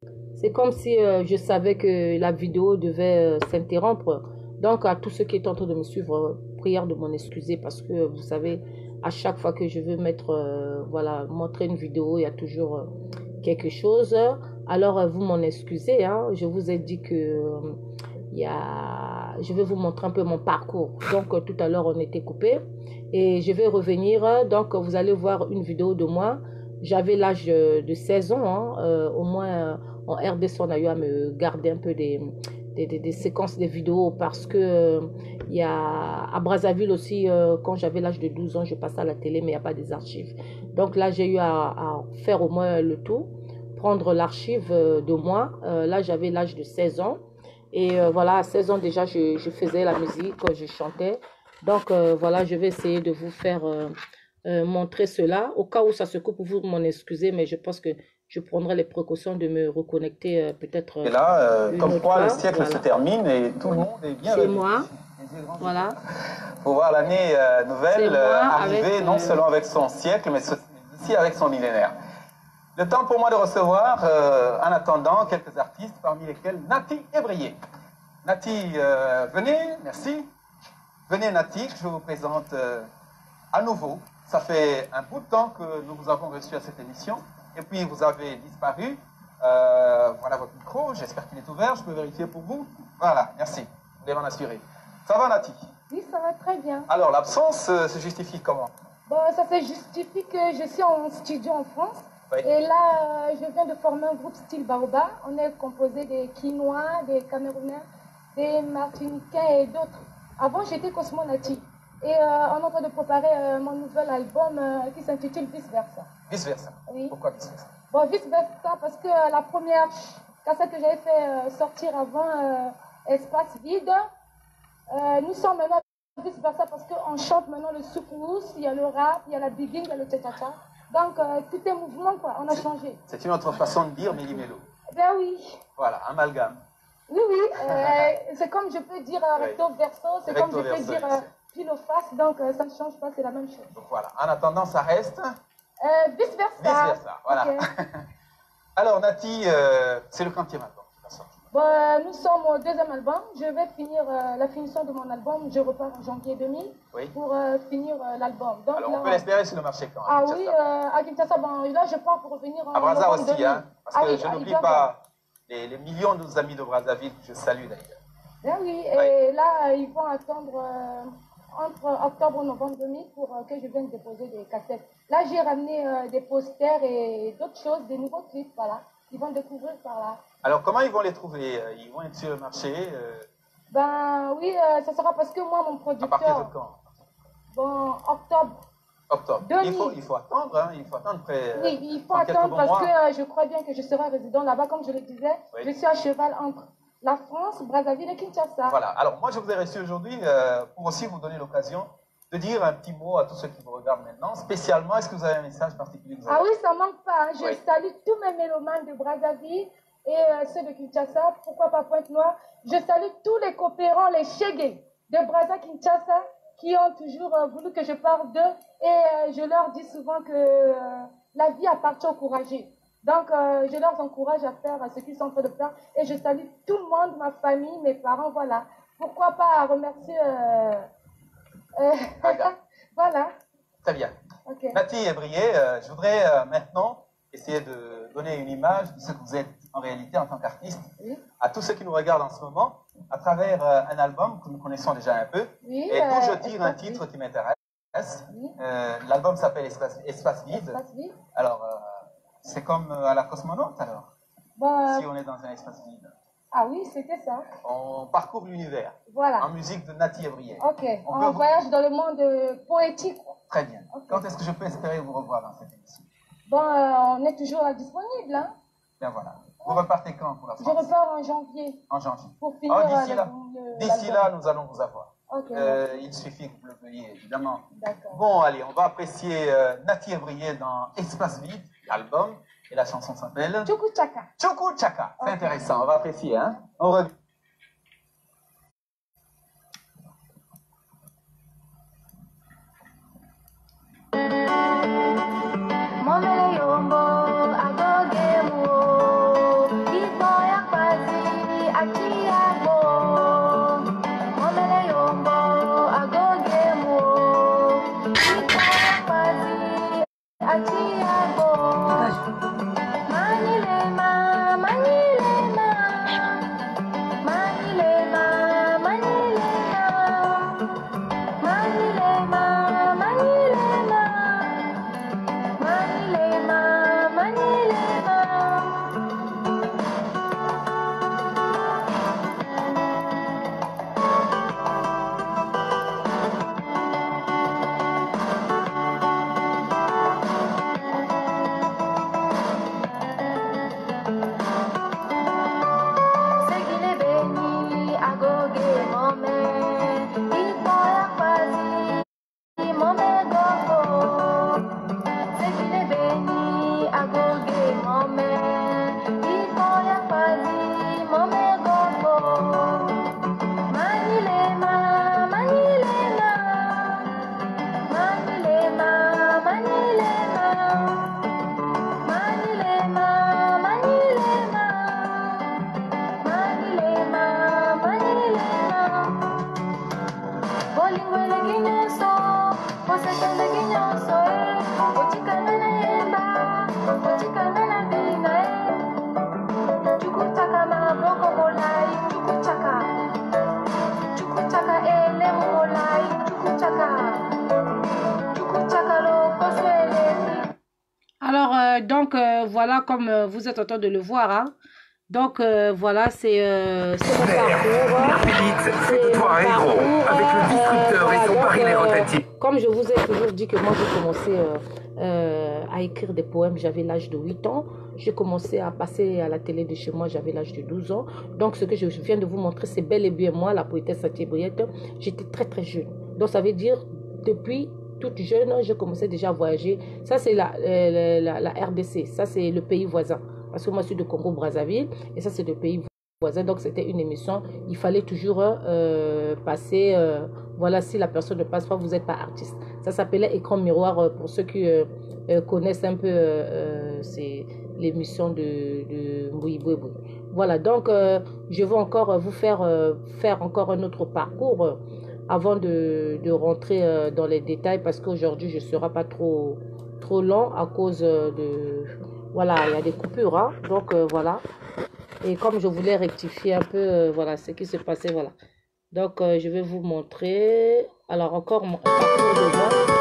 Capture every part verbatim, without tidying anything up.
C'est comme si euh, je savais que la vidéo devait euh, s'interrompre. Donc, à tous ceux qui sont en train de me suivre, euh, prière de m'en excuser parce que vous savez, à chaque fois que je veux mettre, euh, voilà, montrer une vidéo, il y a toujours euh, quelque chose. Alors, euh, vous m'en excusez, hein. Je vous ai dit que euh, il y a... je vais vous montrer un peu mon parcours. Donc, euh, tout à l'heure, on était coupé et je vais revenir. Donc, vous allez voir une vidéo de moi. J'avais l'âge de seize ans, hein. Euh, au moins, en R D C, on a eu à me garder un peu des, des, des, des séquences des vidéos parce que euh, il y a à Brazzaville aussi, euh, quand j'avais l'âge de douze ans, je passais à la télé, mais il n'y a pas des archives. Donc là, j'ai eu à, à faire au moins le tout, prendre l'archive euh, de moi. Euh, là, j'avais l'âge de seize ans. Et euh, voilà, à seize ans déjà, je, je faisais la musique, je chantais. Donc euh, voilà, je vais essayer de vous faire euh, euh, montrer cela. Au cas où ça se coupe, vous m'en excusez, mais je pense que je prendrai les précautions de me reconnecter euh, peut-être Et euh, là, euh, une comme autre quoi fois. le siècle Voilà. se termine et tout le monde est bien C'est réveillé. moi. Voilà. Pour voir l'année euh, nouvelle euh, arriver, avec, non euh... seulement avec son siècle, mais aussi avec son millénaire. Le temps pour moi de recevoir, euh, en attendant, quelques artistes, parmi lesquels Nati Ebrié. Nati, euh, venez, merci. Venez Nati, je vous présente euh, à nouveau. Ça fait un bout de temps que nous vous avons reçu à cette émission, et puis vous avez disparu. Euh, voilà votre micro, j'espère qu'il est ouvert, je peux vérifier pour vous. Voilà, merci, vous devez m'en assurer. Ça va Nati? Oui, ça va très bien. Alors l'absence euh, se justifie comment? Bon, ça se justifie que je suis en studio en France. Oui. Et là, euh, je viens de former un groupe style Baoba. On est composé des Quinois, des Camerounais, des Martiniquais et d'autres. Avant, j'étais Cosmonati. Et euh, on est en train de préparer euh, mon nouvel album euh, qui s'intitule Vice Versa. Vice Versa? Oui. Pourquoi Vice Versa? Bon, Vice Versa parce que euh, la première cassette que j'avais fait euh, sortir avant, euh, Espace Vide, euh, nous sommes maintenant Vice Versa parce qu'on chante maintenant le soukous, il y a le rap, il y a la bigging, il y a le tcha-tcha. Donc, euh, tout est mouvement, quoi. On a changé. C'est une autre façon de dire Méli-Mélo. Ben oui. Voilà, amalgame. Oui, oui. Euh, c'est comme je peux dire euh, recto verso, c'est comme je peux verso, dire euh, pile ou face, donc euh, ça ne change pas, c'est la même chose. Donc voilà, en attendant, ça reste euh, vice versa. Vice versa, voilà. Okay. Alors, Nati, euh, c'est le quantième album qui va sortir. Bon, euh, nous sommes au deuxième album. Je vais finir euh, la finition de mon album. Je repars en janvier deux mille oui. pour euh, finir euh, l'album. Alors, on là, peut l'espérer sur le marché quand Ah oui, euh, à Kinshasa, bon, là, je pars pour revenir en à Brazza aussi, hein, parce ah, que oui, je n'oublie pas les, les millions de nos amis de Brazzaville que je salue d'ailleurs. Ben oui, et oui. Là, ils vont attendre euh, entre octobre et novembre deux mille pour euh, que je vienne déposer des cassettes. Là, j'ai ramené euh, des posters et d'autres choses, des nouveaux clips, voilà. Ils vont découvrir par là. Alors, comment ils vont les trouver? Ils vont être sur le marché euh... Ben oui, euh, ça sera parce que moi, mon producteur... À partir de quand? Bon, octobre. Octobre. Il faut, il faut attendre, hein, il faut attendre près... Oui, il faut attendre parce mois. que euh, je crois bien que je serai résident là-bas, comme je le disais. Oui. Je suis à cheval entre la France, Brazzaville et Kinshasa. Voilà, alors moi, je vous ai reçu aujourd'hui euh, pour aussi vous donner l'occasion de dire un petit mot à tous ceux qui vous regardent maintenant. Spécialement, est-ce que vous avez un message particulier? Ah oui, ça manque pas. Hein. Je oui. salue tous mes mélomanes de Brazzaville et euh, ceux de Kinshasa, pourquoi pas Pointe-Noire. Je salue tous les coopérants, les Chégués de Brazza Kinshasa qui ont toujours euh, voulu que je parle d'eux. Et euh, je leur dis souvent que euh, la vie appartient aux courageux. Donc, euh, je leur encourage à faire ce qu'ils sont en train de faire. Et je salue tout le monde, ma famille, mes parents, voilà. Pourquoi pas remercier... Euh, euh, voilà. Très bien. Okay. Nati Ebrié, euh, je voudrais euh, maintenant essayer de donner une image de ce que vous êtes en réalité en tant qu'artiste oui. à tous ceux qui nous regardent en ce moment à travers euh, un album que nous connaissons déjà un peu oui, et d'où euh, je tire un titre oui. qui m'intéresse. Oui. Euh, L'album s'appelle Espace, Espace Vide. Espace vide. Alors, euh, c'est comme à la cosmonaute alors bah, si on est dans un espace vide. Ah oui, c'était ça. On parcourt l'univers. Voilà. En musique de Nati Ebrié. Ok, on, on voyage dans le monde poétique. Très bien. Okay. Quand est-ce que je peux espérer vous revoir dans cette émission? Bon, euh, on est toujours disponible. Hein? Bien voilà. Vous repartez quand pour la France? Je repars en janvier. En janvier. Pour finir oh, d'ici euh, là, d'ici là, nous allons vous avoir. Okay, euh, il suffit que vous le veuillez, évidemment. D'accord. Bon, allez, on va apprécier euh, Nati Ebrié dans Espace Vide, l'album, et la chanson s'appelle Tchoukou Tchaka. Tchoukou Tchaka. C'est okay. Intéressant, on va apprécier, hein. On revient. Momele yombo, agoge mo, voilà, comme euh, vous êtes en train de le voir, hein. Donc, euh, voilà, c'est euh, mon parcours. C'est mon parcours. Avec le disrupteur euh, et son pari euh, Comme je vous ai toujours dit que moi, j'ai commencé euh, euh, à écrire des poèmes, j'avais l'âge de huit ans. J'ai commencé à passer à la télé de chez moi, j'avais l'âge de douze ans. Donc, ce que je viens de vous montrer, c'est bel et bien moi, la poétesse Nati-Ebriette. J'étais très, très jeune. Donc, ça veut dire, depuis toute jeune, je commençais déjà à voyager. Ça, c'est la, la, la, la R D C. Ça, c'est le pays voisin. Parce que moi, je suis de Congo-Brazzaville. Et ça, c'est le pays voisin. Donc, c'était une émission. Il fallait toujours euh, passer. Euh, voilà, si la personne ne passe pas, vous n'êtes pas artiste. Ça s'appelait Écran Miroir. Euh, pour ceux qui euh, euh, connaissent un peu euh, c'est l'émission de, de Mbouibouéboué. Voilà. Donc, euh, je veux encore vous faire, euh, faire encore un autre parcours. Euh, avant de, de rentrer euh, dans les détails, parce qu'aujourd'hui, je ne serai pas trop, trop long à cause de... Voilà, il y a des coupures, hein, donc euh, voilà. Et comme je voulais rectifier un peu, euh, voilà, ce qui se passait, voilà. Donc, euh, je vais vous montrer. Alors, encore mon parcours de voix.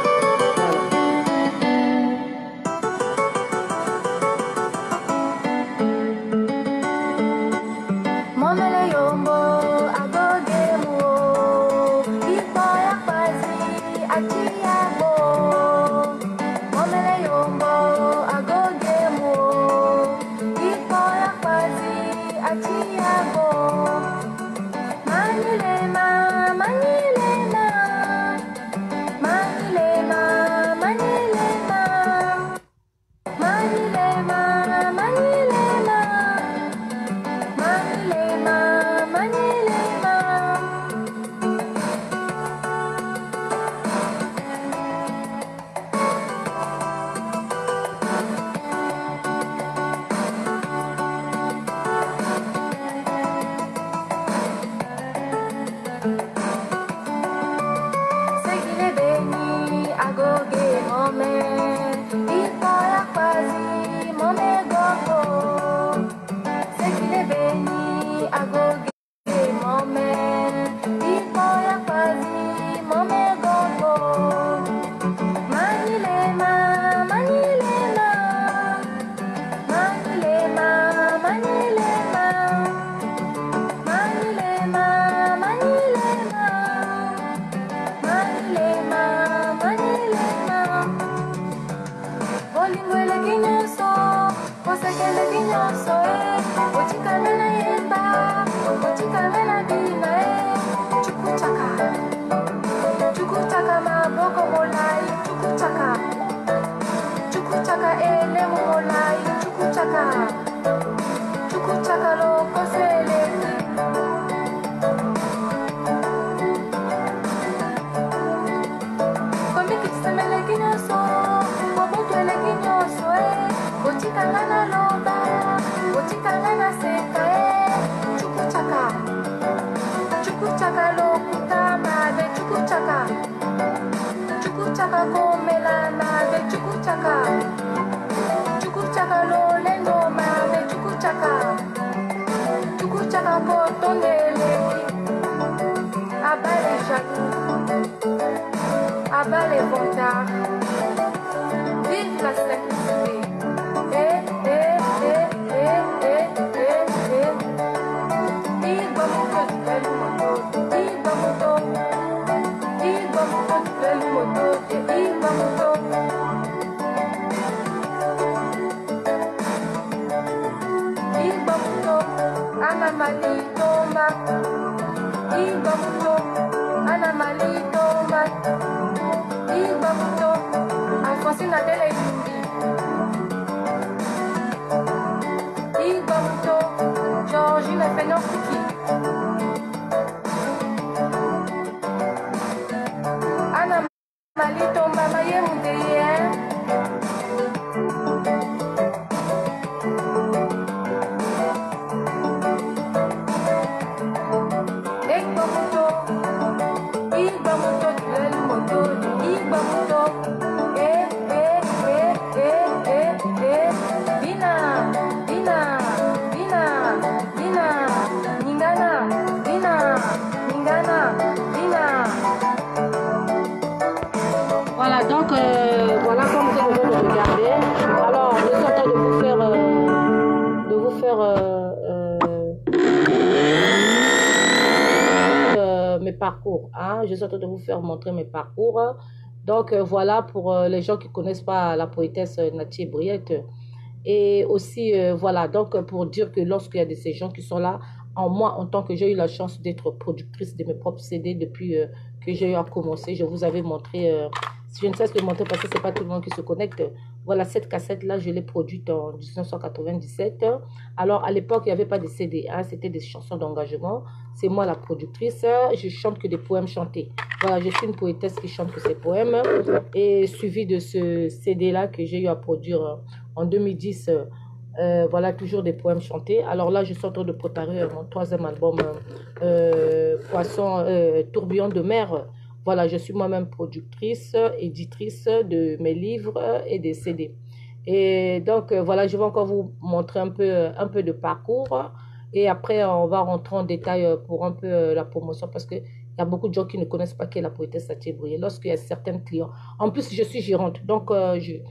euh, euh, mes parcours. Hein? Je suis en train de vous faire montrer mes parcours. Donc, euh, voilà pour euh, les gens qui ne connaissent pas la poétesse euh, Naty Briette. Et aussi, euh, voilà, donc pour dire que lorsqu'il y a de ces gens qui sont là, en moi, en tant que j'ai eu la chance d'être productrice de mes propres C D depuis euh, que j'ai eu à commencer, je vous avais montré, euh, je ne cesse de montrer parce que ce n'est pas tout le monde qui se connecte. Voilà, cette cassette-là, je l'ai produite en mille neuf cent quatre-vingt-dix-sept. Alors, à l'époque, il n'y avait pas de C D, hein, c'était des chansons d'engagement. C'est moi la productrice, je chante que des poèmes chantés. Voilà, je suis une poétesse qui chante que ses poèmes. Et suivi de ce C D-là que j'ai eu à produire en deux mille dix, euh, voilà, toujours des poèmes chantés. Alors là, je suis en train de préparer mon troisième album, euh, Poisson, euh, Tourbillon de mer. Voilà, je suis moi-même productrice, éditrice de mes livres et des C D. Et donc, euh, voilà, je vais encore vous montrer un peu, un peu de parcours. Et après, on va rentrer en détail pour un peu la promotion parce qu'il y a beaucoup de gens qui ne connaissent pas qui est la poétesse Naty Briette. Lorsqu'il y a certains clients. En plus, je suis gérante. Donc, euh, je,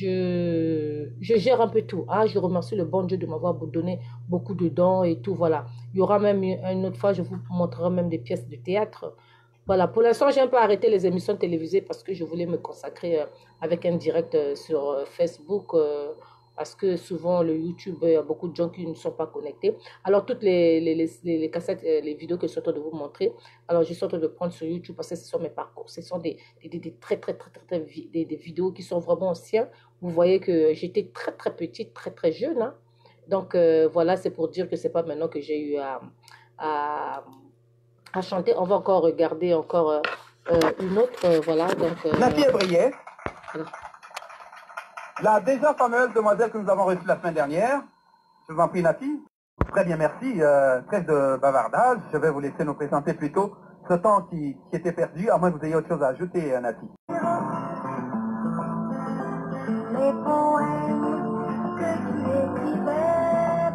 je, je gère un peu tout. Hein. Je remercie le bon Dieu de m'avoir donné beaucoup de dons et tout. Voilà. Il y aura même une autre fois, je vous montrerai même des pièces de théâtre. Voilà, pour l'instant, j'ai un peu arrêté les émissions télévisées parce que je voulais me consacrer euh, avec un direct euh, sur euh, Facebook euh, parce que souvent, le YouTube, il y a beaucoup de gens qui ne sont pas connectés. Alors, toutes les, les, les, les cassettes, euh, les vidéos que je suis en train de vous montrer, alors je suis en train de prendre sur YouTube parce que ce sont mes parcours. Ce sont des, des, des, des très, très, très, très, très des, des vidéos qui sont vraiment anciennes. Vous voyez que j'étais très, très petite, très, très jeune. Hein. Donc, euh, voilà, c'est pour dire que ce n'est pas maintenant que j'ai eu à... à à chanter. On va encore regarder encore euh, euh, une autre, euh, voilà. Donc, euh, Naty Briette, voilà. La déjà fameuse demoiselle que nous avons reçue la semaine dernière. Je vous en prie, Naty. Très bien, merci. Euh, trêve de bavardage. Je vais vous laisser nous présenter plutôt ce temps qui, qui était perdu, à moins que vous ayez autre chose à ajouter, euh, Naty. Les poèmes que tu écrivais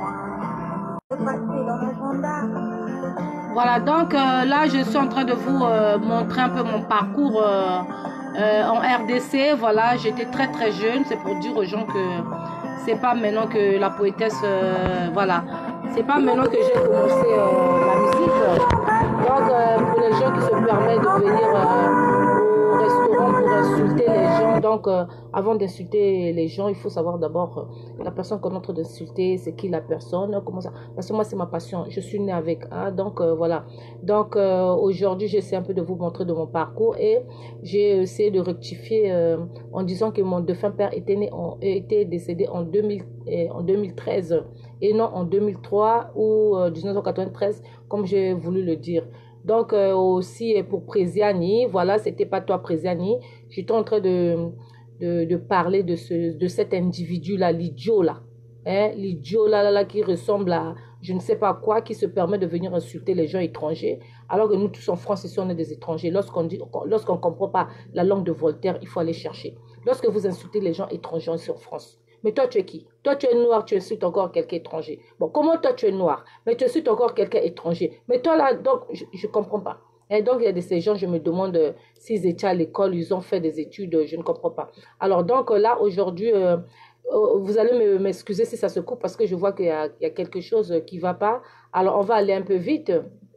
pour moi, passer dans l'agenda. Voilà, donc euh, là, je suis en train de vous euh, montrer un peu mon parcours euh, euh, en R D C. Voilà, j'étais très très jeune. C'est pour dire aux gens que c'est pas maintenant que la poétesse, euh, voilà, c'est pas maintenant que j'ai commencé euh, la musique. Donc, euh, pour les gens qui se permettent de venir euh, au restaurant pour insulter les gens, donc euh, avant d'insulter les gens, il faut savoir d'abord euh, la personne qu'on est en train d'insulter, c'est qui la personne, comment ça. Parce que moi, c'est ma passion. Je suis née avec. Hein, donc, euh, voilà. Donc, euh, aujourd'hui, j'essaie un peu de vous montrer de mon parcours et j'ai essayé de rectifier euh, en disant que mon défunt père était, né en, était décédé en, deux mille, eh, en deux mille treize et non en deux mille trois ou euh, mille neuf cent quatre-vingt-treize, comme j'ai voulu le dire. Donc, euh, aussi pour Préziani, voilà, c'était pas toi, Préziani. J'étais en train de, de, de parler de, ce, de cet individu-là, l'idiot là. Hein, l'idiot là, là, là, qui ressemble à je ne sais pas quoi, qui se permet de venir insulter les gens étrangers, alors que nous tous en France, ici, on est des étrangers. Lorsqu'on dit, lorsqu'on ne comprend pas la langue de Voltaire, il faut aller chercher. Lorsque vous insultez les gens étrangers ici en France, mais toi, tu es qui? Toi, tu es noir, tu insultes encore quelqu'un étranger. Bon, comment toi, tu es noir, mais tu insultes encore quelqu'un étranger? Mais toi, là, donc, je ne comprends pas. Et donc, il y a de ces gens, je me demande euh, s'ils étaient à l'école, ils ont fait des études, je ne comprends pas. Alors, donc, là, aujourd'hui, euh, vous allez m'excuser si ça se coupe parce que je vois qu'il y, y a quelque chose qui ne va pas. Alors, on va aller un peu vite.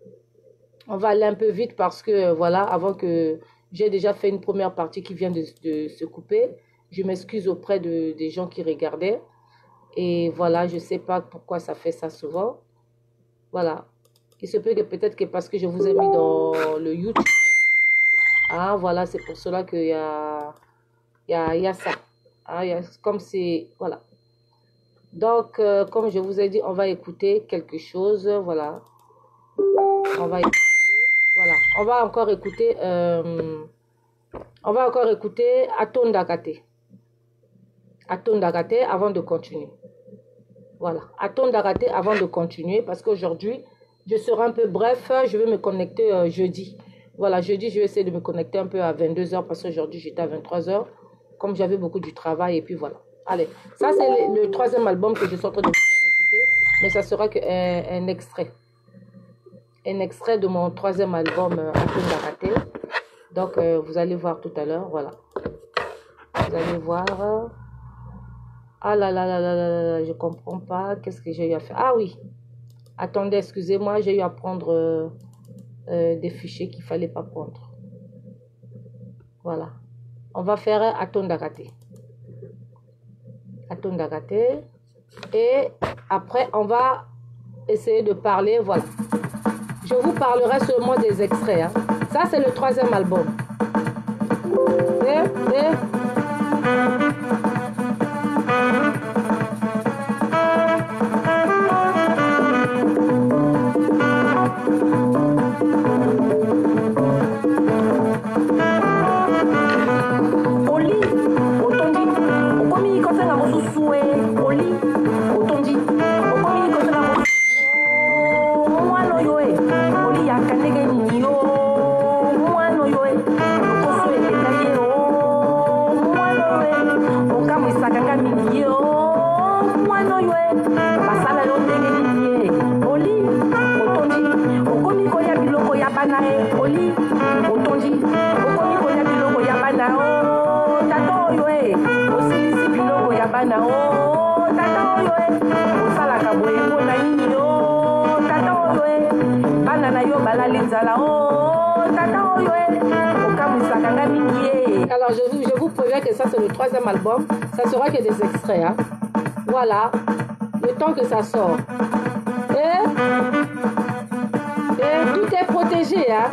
On va aller un peu vite parce que, voilà, avant que j'ai déjà fait une première partie qui vient de, de se couper. Je m'excuse auprès de, des gens qui regardaient. Et voilà, je ne sais pas pourquoi ça fait ça souvent. Voilà. Il se peut que peut-être que parce que je vous ai mis dans le YouTube. Ah, voilà, c'est pour cela qu'il y a, il y, a, il y a ça. Ah, il y a, comme c'est... Voilà. Donc, euh, comme je vous ai dit, on va écouter quelque chose. Voilà. On va écouter. Voilà. On va encore écouter... Euh, on va encore écouter Aton Dakate. Aton Dakate avant de continuer. Voilà. Aton Dakate avant de continuer parce qu'aujourd'hui, je serai un peu bref. Je vais me connecter euh, jeudi. Voilà, jeudi, je vais essayer de me connecter un peu à vingt-deux heures parce qu'aujourd'hui, j'étais à vingt-trois heures. Comme j'avais beaucoup du travail et puis voilà. Allez, ça c'est le, le troisième album que je suis en train de vous faire écouter. Mais ça sera qu'un un extrait. Un extrait de mon troisième album, euh, Aton Dakate. Donc, euh, vous allez voir tout à l'heure, voilà. Vous allez voir... Euh, Ah là là là là là là, je comprends pas. Qu'est-ce que j'ai eu à faire? Ah oui. Attendez, excusez-moi, j'ai eu à prendre euh, euh, des fichiers qu'il fallait pas prendre. Voilà. On va faire Atondagate. Atondagate. Et après, on va essayer de parler. Voilà. Je vous parlerai seulement des extraits. Hein. Ça, c'est le troisième album. Et, et... Alors, je vous, je vous préviens que ça, c'est le troisième album. Ça sera que des extraits. Hein. Voilà. Le temps que ça sort. Et, et tout est protégé. Hein.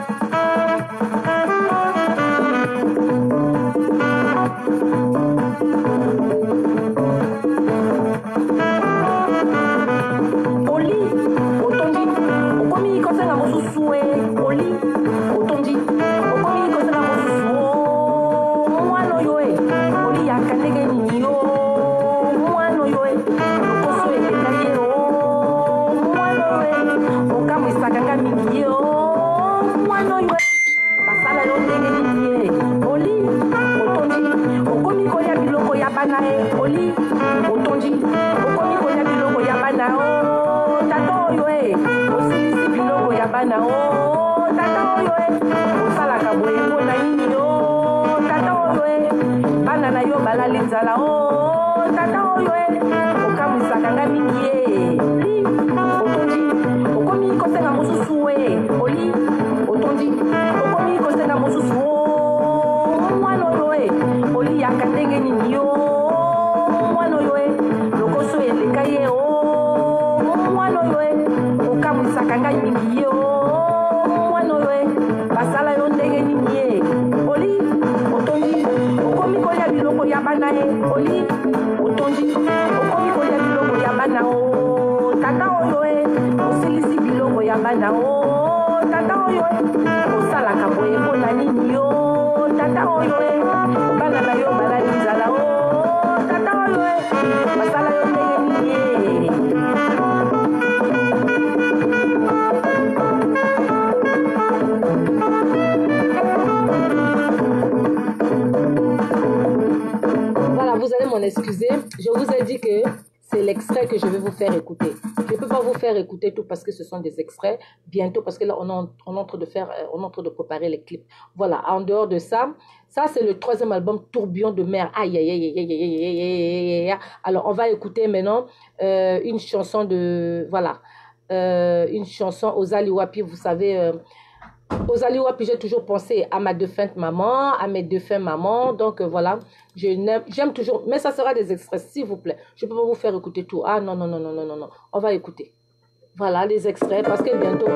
Excusez, je vous ai dit que c'est l'extrait que je vais vous faire écouter. Je ne peux pas vous faire écouter tout parce que ce sont des extraits. Bientôt, parce que là, on, en, on, entre de faire, on entre de préparer les clips. Voilà, en dehors de ça, ça, c'est le troisième album, Tourbillon de mer. Aïe, aïe, aïe, aïe, aïe, aïe, aïe, aïe. Alors, on va écouter maintenant euh, une chanson de... Voilà, euh, une chanson aux Aliwapi, vous savez... Euh, Aux Aliwapi, j'ai toujours pensé à ma défunte maman, à mes défunts mamans. Donc euh, voilà, j'aime toujours. Mais ça sera des extraits, s'il vous plaît. Je ne peux pas vous faire écouter tout. Ah non, non, non, non, non, non, non. On va écouter. Voilà les extraits parce que bientôt.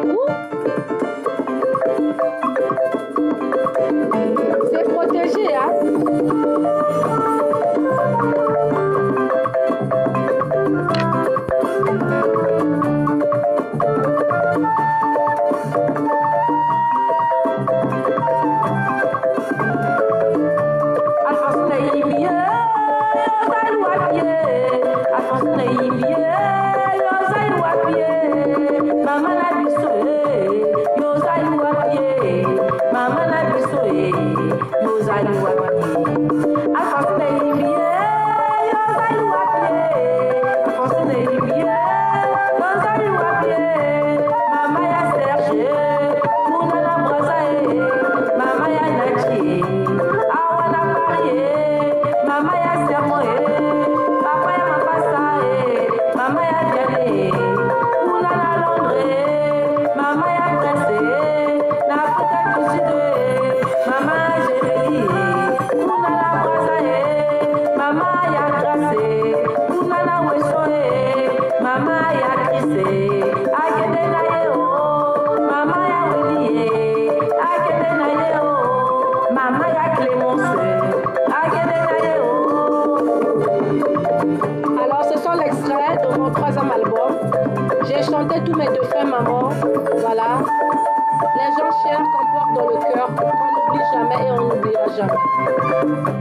C'est protégé, hein? Mama na biso e, yo zali wapi? Afasne J'ai chanté tous mes défunts mamans. Voilà. Les gens chers qu'on porte dans le cœur, qu'on n'oublie jamais et on n'oubliera jamais.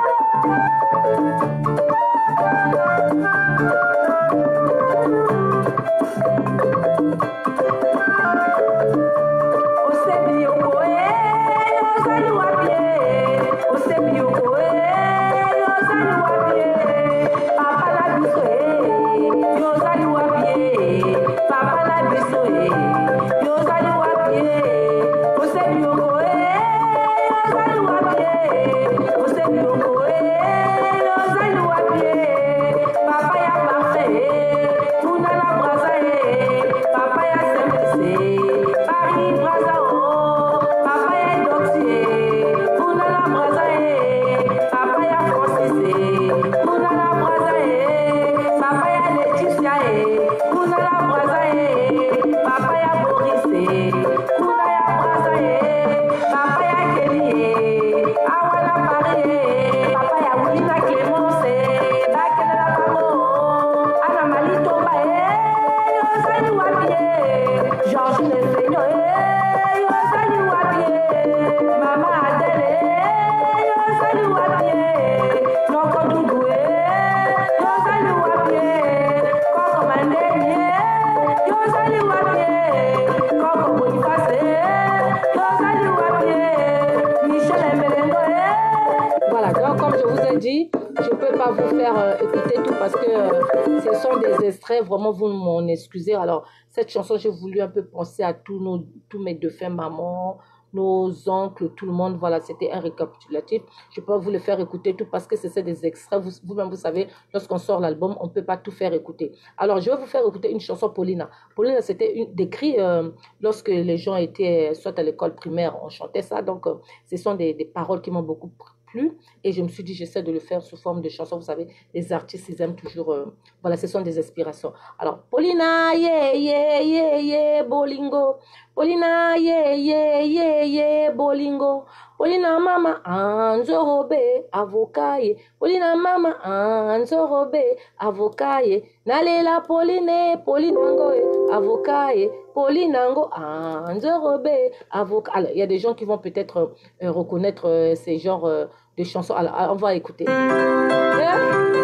Vraiment, vous m'en excusez. Alors, cette chanson, j'ai voulu un peu penser à tous, nos, tous mes défunts mamans, nos oncles, tout le monde. Voilà, c'était un récapitulatif. Je peux pas vous le faire écouter tout parce que c'est des extraits. Vous, vous-même, vous savez, lorsqu'on sort l'album, on ne peut pas tout faire écouter. Alors, je vais vous faire écouter une chanson Paulina. Paulina, c'était décrit euh, lorsque les gens étaient soit à l'école primaire, on chantait ça. Donc, euh, ce sont des, des paroles qui m'ont beaucoup plu. Et je me suis dit, j'essaie de le faire sous forme de chanson. Vous savez, les artistes, ils aiment toujours... Euh, voilà, ce sont des inspirations. Alors, Paulina, yeah, yeah, yeah, yeah, bolingo. Paulina, yeah, yeah, yeah, yeah, bolingo. Paulina, mama, anzorobe, avocaye. Paulina, mama, anzorobe, avocaye. Nalela, Pauline, Paulinango, avocaye. Paulinango, anzorobe, avocaye. Alors, il y a des gens qui vont peut-être euh, reconnaître euh, ces genres euh, de chansons. Alors, on va écouter. Yeah.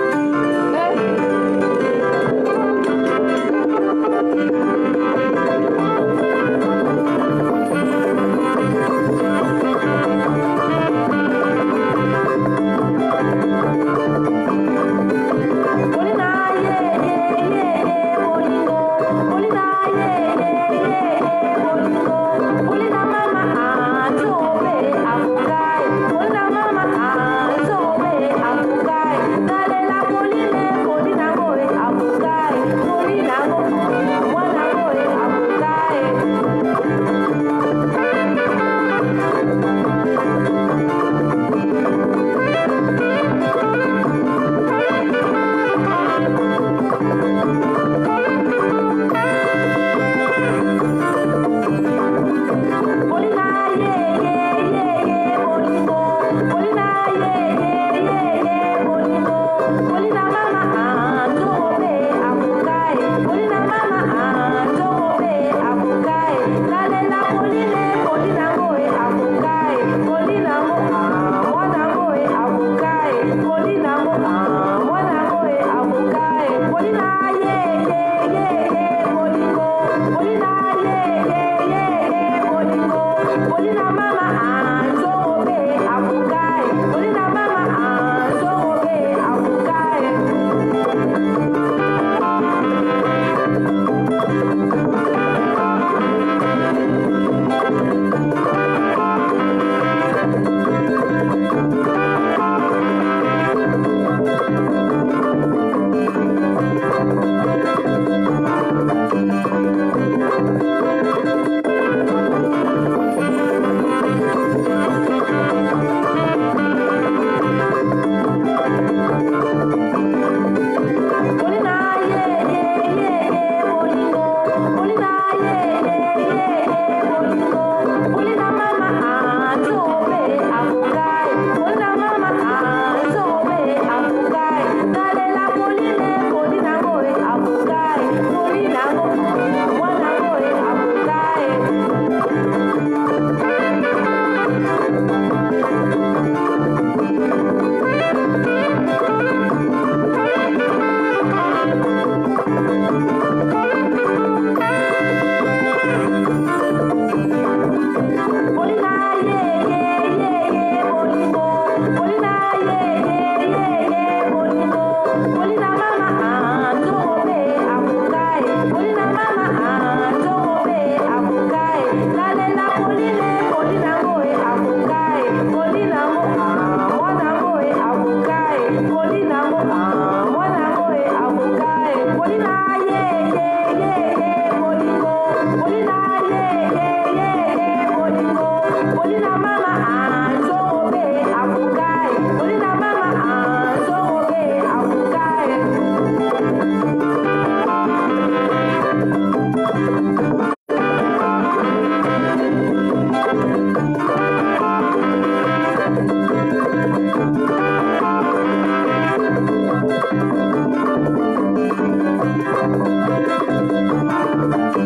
Yeah. Polina,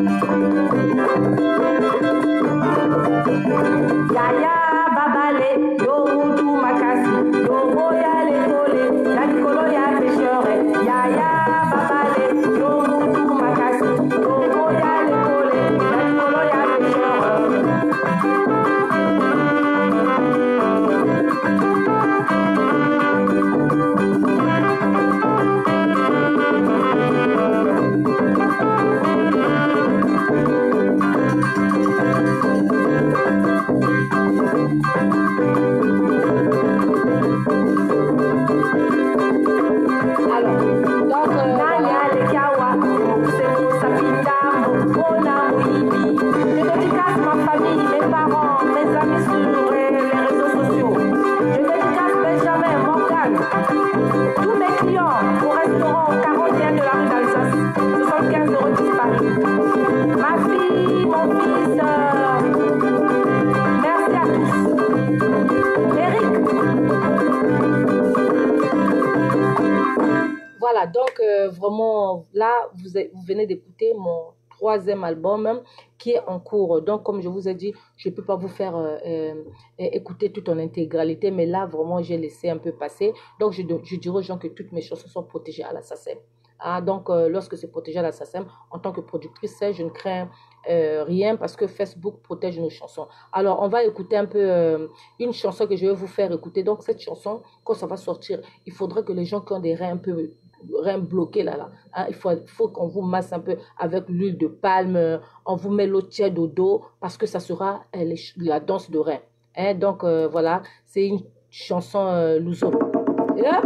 Voilà, donc euh, vraiment, là, vous, vous venez d'écouter mon troisième album qui est en cours. Donc, comme je vous ai dit, je ne peux pas vous faire euh, euh, écouter tout en intégralité, mais là, vraiment, j'ai laissé un peu passer. Donc, je, je dirais aux gens que toutes mes chansons sont protégées à la S A C E M. Ah, donc, euh, lorsque c'est protégé à la S A C E M, en tant que productrice, je ne crains euh, rien parce que Facebook protège nos chansons. Alors, on va écouter un peu euh, une chanson que je vais vous faire écouter. Donc, cette chanson, quand ça va sortir, il faudrait que les gens qui ont des reins un peu reins bloqués là, là hein, il faut, faut qu'on vous masse un peu avec l'huile de palme, on vous met l'eau tiède au dos parce que ça sera euh, les, la danse de reins. Hein, donc, euh, voilà, c'est une chanson euh, Luso. Yeah.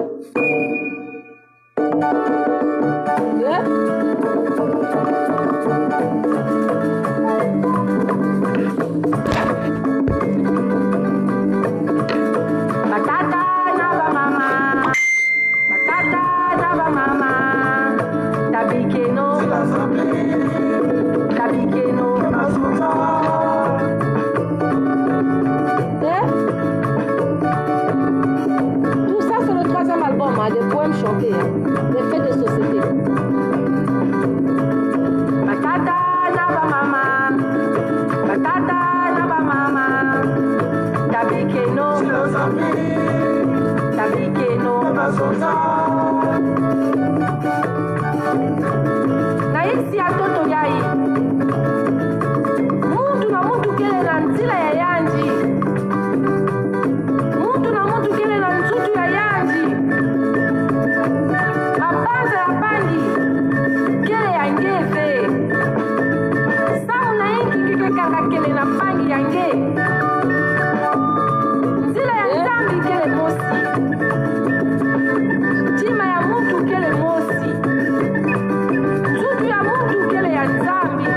Yeah. Des poèmes chantés, hein, des faits de société. Batata naba mama, batata naba mama, tabikeno, tabikeno, na isi atoto yai, muntu na muntu kele na nzila ya yanji, muntu na muntu kele na nzutu ya yanji. Mabanza ya bandi kele ya ngeve samu na ingi kike kaka kele na bangi ya nge nzila ya nzambi kele mosi tima ya mutu kele mosi zutu ya mutu kele ya nzambi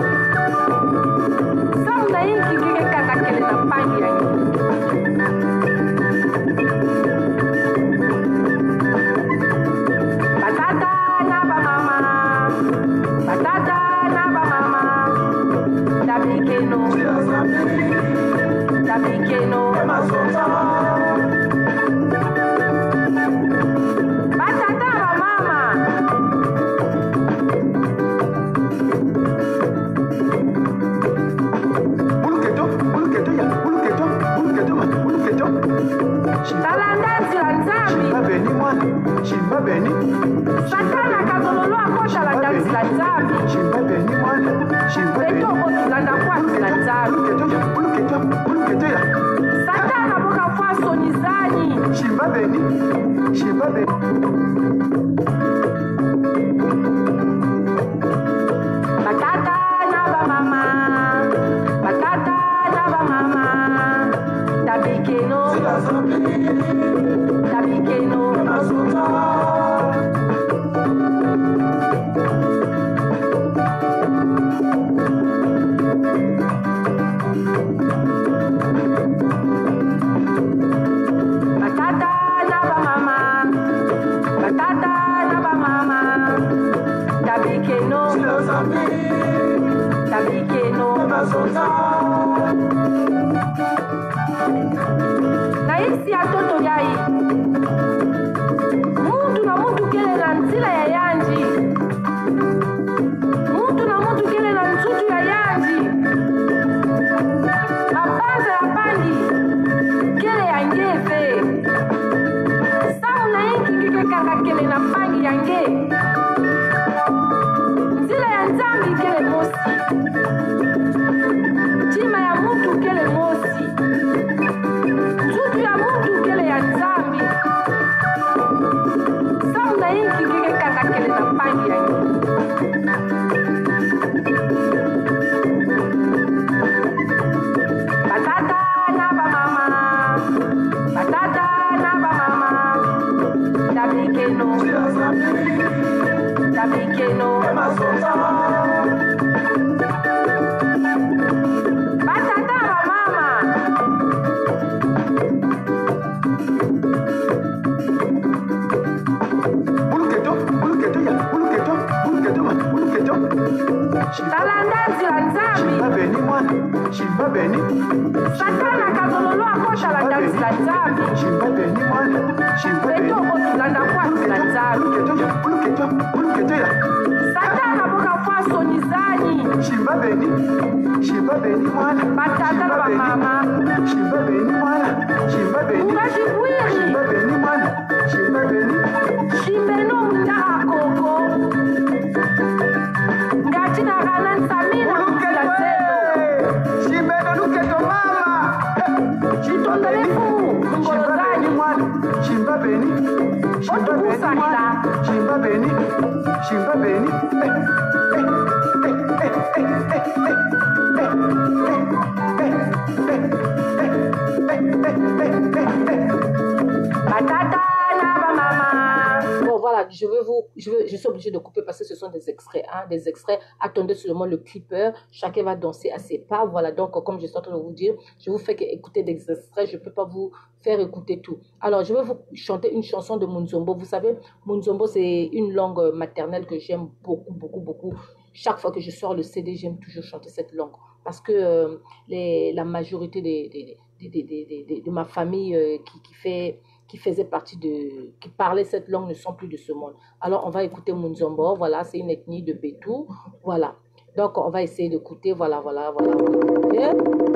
samu na ingi kike kaka kele na bangi ya nge. Satana kazololo akosha la dansi la nzambi. Beto otulanda kwasi la nzambi. Satana boka kwa sonizani. Shimba beni, shimba beni. Batata na ba mama, batata na ba mama. Tabikeno, tabikeno. Na isi atoto yai muntu na muntu kele na nzila ya yanji muntu na muntu kele na talandazi la nzambi satana kazololo akosha landazi la nzambi beto okotulanda kwasi la nzambi satana boka fwa sonizani batata na bamama ungajibwiri shimbeno mutaka koko ngachina kana nsamina mukila zeno Shimbeno luketo mama chitondelefu ngolozani Shimba beni Shimba beni Shimba beni Shimba beni Bon, voilà, je veux vous, je, veux, je suis obligée de couper parce que ce sont des extraits, hein, des extraits. Attendez seulement le clipper. Chacun va danser à ses pas. Voilà, donc, comme je suis en train de vous dire, je vous fais écouter des extraits. Je ne peux pas vous faire écouter tout. Alors, je vais vous chanter une chanson de Munzombo. Vous savez, Munzombo, c'est une langue maternelle que j'aime beaucoup, beaucoup, beaucoup. Chaque fois que je sors le C D, j'aime toujours chanter cette langue. Parce que euh, les, la majorité des, des, des, des, des, des, de ma famille euh, qui, qui, fait, qui faisait partie de... qui parlait cette langue ne sont plus de ce monde. Alors, on va écouter Munzombo. Voilà, c'est une ethnie de Bétou. Voilà. Donc, on va essayer d'écouter. Voilà, voilà, voilà. voilà.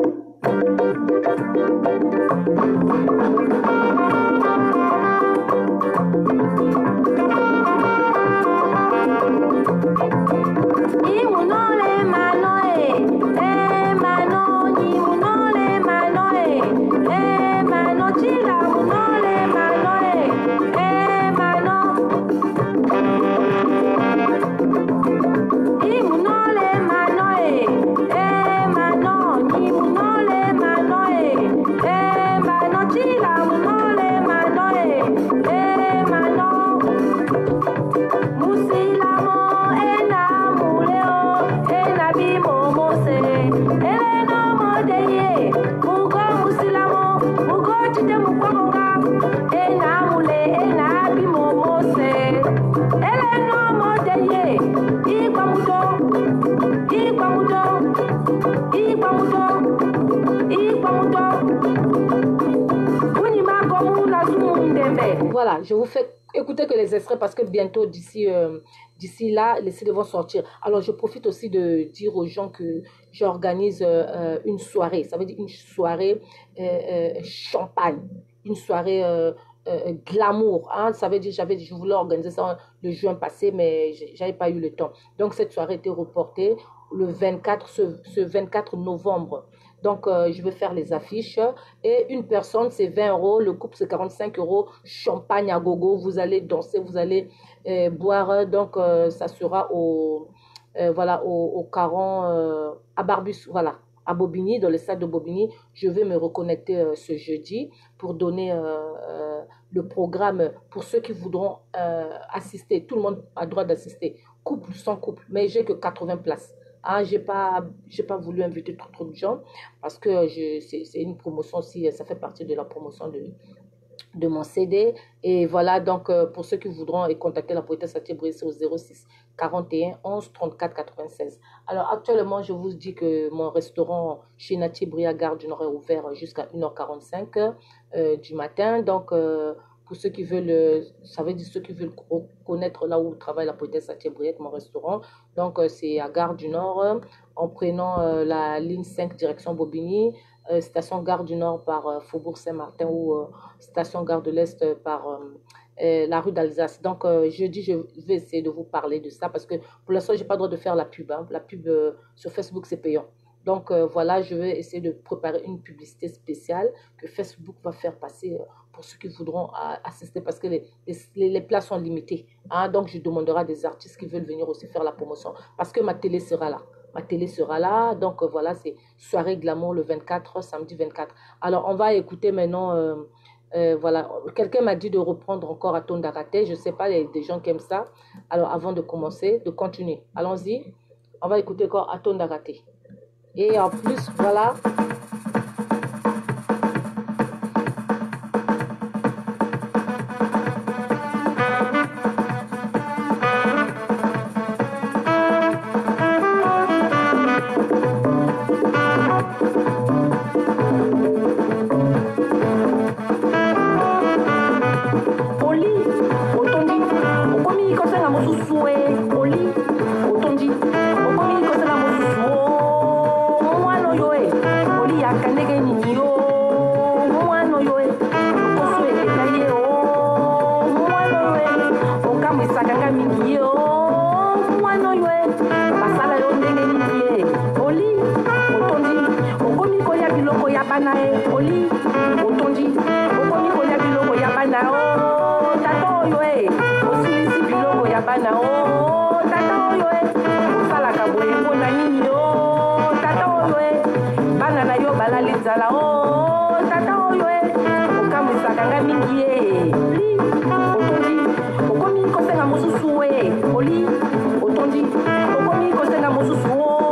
Voilà, je vous fais écouter que les extraits parce que bientôt, d'ici euh, d'ici là, les C D vont sortir. Alors, je profite aussi de dire aux gens que j'organise euh, une soirée. Ça veut dire une soirée euh, euh, champagne, une soirée euh, euh, glamour. Hein? Ça veut dire, j'avais, je voulais organiser ça le juin passé, mais j'avais pas eu le temps. Donc, cette soirée était reportée le vingt-quatre, ce, ce vingt-quatre novembre. Donc, euh, je vais faire les affiches. Et une personne, c'est vingt euros. Le couple, c'est quarante-cinq euros. Champagne à gogo. Vous allez danser, vous allez euh, boire. Donc, euh, ça sera au, euh, voilà, au, au Caron, euh, à Barbus, voilà, à Bobigny, dans le stade de Bobigny. Je vais me reconnecter euh, ce jeudi pour donner euh, euh, le programme pour ceux qui voudront euh, assister. Tout le monde a droit d'assister. Couple sans couple. Mais j'ai que quatre-vingts places. Ah, je n'ai pas, j'ai pas voulu inviter trop, trop de gens parce que c'est une promotion aussi, ça fait partie de la promotion de, de mon C D. Et voilà, donc euh, pour ceux qui voudront contacter la poétesse Atié-Brie, c'est au zéro six quarante et un onze trente-quatre quatre-vingt-seize. Alors actuellement, je vous dis que mon restaurant chez Atié-Brie à Gare du Nord est ouvert jusqu'à une heure quarante-cinq euh, du matin. Donc, euh, pour ceux qui veulent, ça veut dire ceux qui veulent connaître là où travaille la poétesse Atié-Briette, mon restaurant. Donc, euh, c'est à Gare du Nord, euh, en prenant euh, la ligne cinq direction Bobigny, euh, station Gare du Nord par euh, Faubourg Saint-Martin ou euh, station Gare de l'Est par euh, euh, la rue d'Alsace. Donc, euh, jeudi, je vais essayer de vous parler de ça parce que pour l'instant, je n'ai pas le droit de faire la pub. Hein. La pub euh, sur Facebook, c'est payant. Donc, euh, voilà, je vais essayer de préparer une publicité spéciale que Facebook va faire passer euh, pour ceux qui voudront euh, assister parce que les, les, les places sont limitées. Hein. Donc, je demanderai à des artistes qui veulent venir aussi faire la promotion parce que ma télé sera là. Ma télé sera là. Donc, euh, voilà, c'est soirée glamour le vingt-quatre, samedi vingt-quatre. Alors, on va écouter maintenant... Euh, euh, voilà, quelqu'un m'a dit de reprendre encore Aton Daraté. Je ne sais pas, il y a des gens qui aiment ça. Alors, avant de commencer, de continuer. Allons-y. On va écouter encore Aton Daraté. Et en plus, voilà. bana e oli otondi okomi kolia biloko ya bana o tata oyo e osilisi biloko ya bana o tata oyo e osalaka boye mpona nini o tata oyo e bana na yo balali nzala o tata oyo e okamwisaka nga mingi e oli otondi okomi kosenga mosusu e oli otondi okomi kosenga mosusu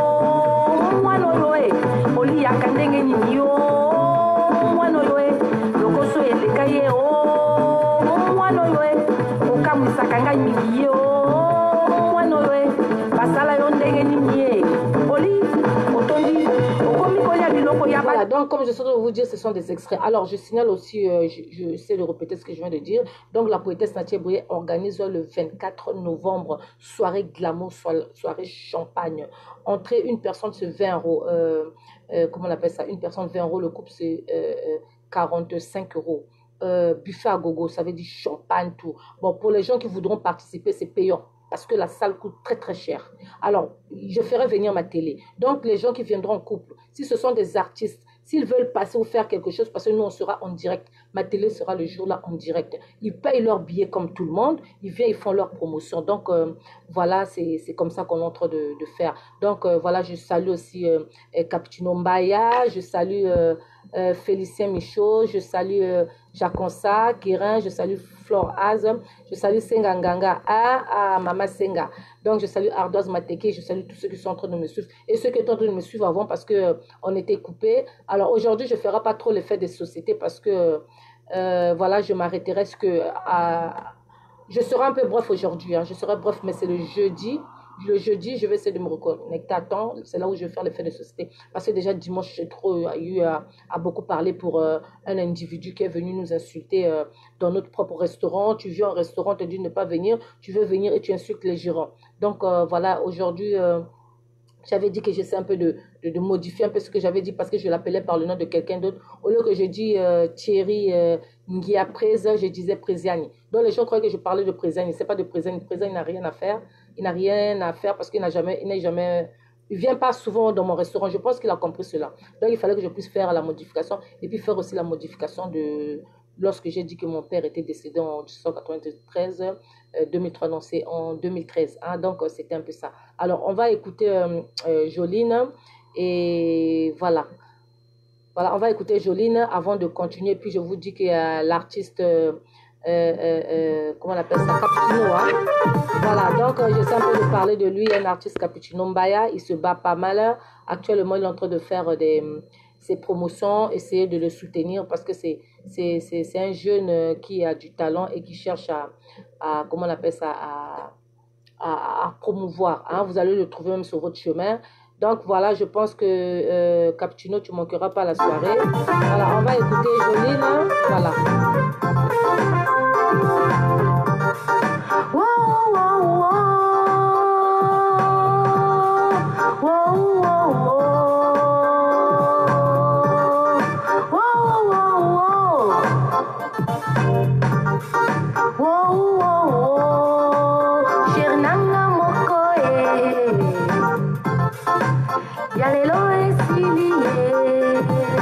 o mwana oyo e oliyaka ndenge nini yo mwana oyo e lokoso eleka ye o mwana oyo e okamwisaka ngai mingi yo mwana oyo e basala yo ndenge nini ye oli otondi okomi kolia biloko ya Voilà, donc comme je sais de vous dire, ce sont des extraits. Alors, je signale aussi, euh, je, je sais de répéter ce que je viens de dire. Donc, la poétesse Naty Ebrié organise le vingt-quatre novembre, soirée glamour, soirée champagne. Entrée, une personne, c'est vingt euros. Euh, euh, comment on appelle ça? Une personne, vingt euros. Le couple, c'est euh, quarante-cinq euros. Euh, buffet à gogo, ça veut dire champagne, tout. Bon, pour les gens qui voudront participer, c'est payant. Parce que la salle coûte très très cher. Alors, je ferai venir ma télé. Donc, les gens qui viendront en couple, si ce sont des artistes, s'ils veulent passer ou faire quelque chose, parce que nous, on sera en direct. Ma télé sera le jour-là en direct. Ils payent leurs billets comme tout le monde. Ils viennent, ils font leur promotion. Donc, euh, voilà, c'est comme ça qu'on est en train de, de faire. Donc, euh, voilà, je salue aussi euh, Capitino Mbaya. Je salue euh, euh, Félicien Michaud. Je salue euh, Jaconsa, Kérin. Je salue Flore Az. Je salue Senga Nganga A, à Mama Senga. Donc, je salue Ardoise Mateke. Je salue tous ceux qui sont en train de me suivre. Et ceux qui étaient en train de me suivre avant parce qu'on était coupés. Alors, aujourd'hui, je ne ferai pas trop l'effet des sociétés parce que, euh, voilà, je m'arrêterai ce que... À... Je serai un peu bref aujourd'hui. Hein. Je serai bref, mais c'est le jeudi. Le jeudi, je vais essayer de me reconnecter à temps. C'est là où je vais faire l'effet de société. Parce que déjà, dimanche, j'ai trop eu à, à beaucoup parler pour euh, un individu qui est venu nous insulter euh, dans notre propre restaurant. Tu viens au restaurant, on te dit de ne pas venir. Tu veux venir et tu insultes les gérants. Donc, euh, voilà, aujourd'hui... Euh, j'avais dit que j'essaie un peu de, de, de modifier un peu ce que j'avais dit parce que je l'appelais par le nom de quelqu'un d'autre. Au lieu que je dis euh, Thierry euh, Ngia Preza, je disais Préziani. Donc les gens croyaient que je parlais de Préziani. Ce n'est pas de Préziani. Préziani n'a rien à faire. Il n'a rien à faire parce qu'il n'a jamais, il n'a jamais, il vient pas souvent dans mon restaurant. Je pense qu'il a compris cela. Donc il fallait que je puisse faire la modification et puis faire aussi la modification de lorsque j'ai dit que mon père était décédé en mille neuf cent quatre-vingt-treize, euh, deux mille trois, non, c'est en deux mille treize. Hein, donc, euh, c'était un peu ça. Alors, on va écouter euh, euh, Joline. Et voilà. Voilà, on va écouter Joline avant de continuer. Puis, je vous dis qu'il y a l'artiste, euh, euh, euh, comment on appelle ça, Capitino. Hein? Voilà, donc, euh, j'essaie un peu de parler de lui, un artiste Capitino Mbaya. Il se bat pas mal. Actuellement, il est en train de faire des... ses promotions, essayer de le soutenir parce que c'est un jeune qui a du talent et qui cherche à, à comment on appelle ça, à, à, à promouvoir. Hein. Vous allez le trouver même sur votre chemin. Donc voilà, je pense que euh, Capitino, tu ne manqueras pas la soirée. Voilà, on va écouter Joline. Voilà. Wow, wow, wow. Wow, wow, wow. Wow, wow, wow. Shernanga mokoe. Ya lelo esilie.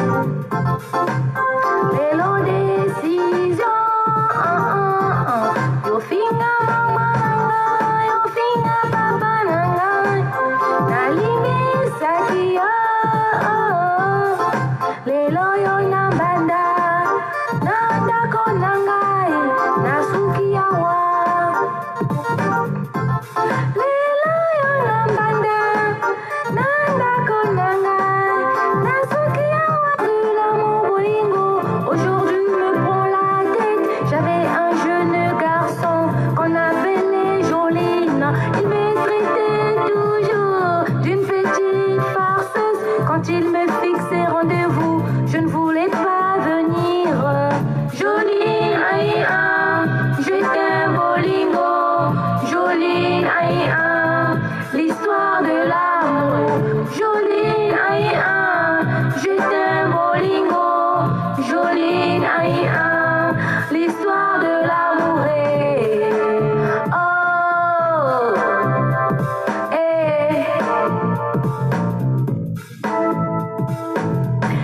Lelo decision. Yo finga mama nanga, yo finga papa nanga. Nalingi sakia. Lelo yo nambanda. Nanda konanga. Nasuki yawa. Lelo yo nambanda. Nanda konanga. Nasuki yawa. De l'amour bolingo. Aujourd'hui me prend la tête. J'avais un jeune garçon qu'on appelait Joline. Il me traitait toujours d'une petite farceuse. Quand il me fixait rendez-vous, je ne voulais pas venir. Joline, aïe, ah, je t'aime, bolingo. Joline, aïe, ah, l'histoire de l'amour. Joline, aïe, ah, je t'aime, bolingo. Joline, aïe, ah, l'histoire de l'amour. Oh, eh.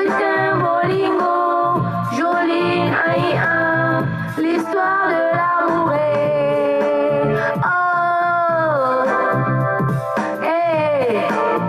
t'aime Bolingo, Joline, aïe, ah, l'histoire de l'amour est. Oh, hey.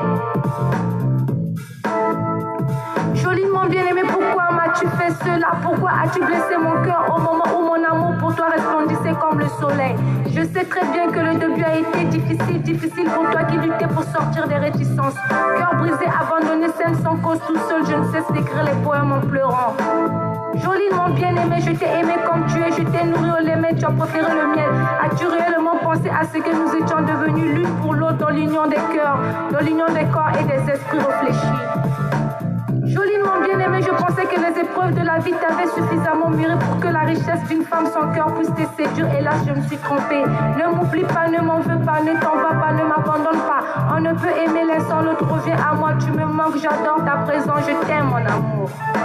Joline, mon bien-aimé, pourquoi m'as-tu fait cela? Pourquoi as-tu blessé mon cœur au moment où mon amour pour toi resplendissait comme le soleil? Je sais très bien que le début a été difficile, difficile pour toi qui luttais pour sortir des réticences. Cœur brisé, abandonné, scène sans cause, tout seul, je ne cesse d'écrire les poèmes en pleurant. Joline, mon bien-aimé, je t'ai aimé comme tu es, je t'ai nourri au lait, mais tu as préféré le miel. As-tu réellement pensé à ce que nous étions devenus l'une pour l'autre dans l'union des cœurs, dans l'union des corps et des esprits réfléchis? Joline, mon bien-aimé, je pensais que les épreuves de la vie t'avaient suffisamment mûri pour que la richesse d'une femme sans cœur puisse te séduire. Hélas, je me suis trompée. Ne m'oublie pas, ne m'en veux pas, ne t'en va pas, ne m'abandonne pas. On ne peut aimer l'un sans l'autre, reviens à moi, tu me manques, j'adore ta présence, je t'aime, mon amour.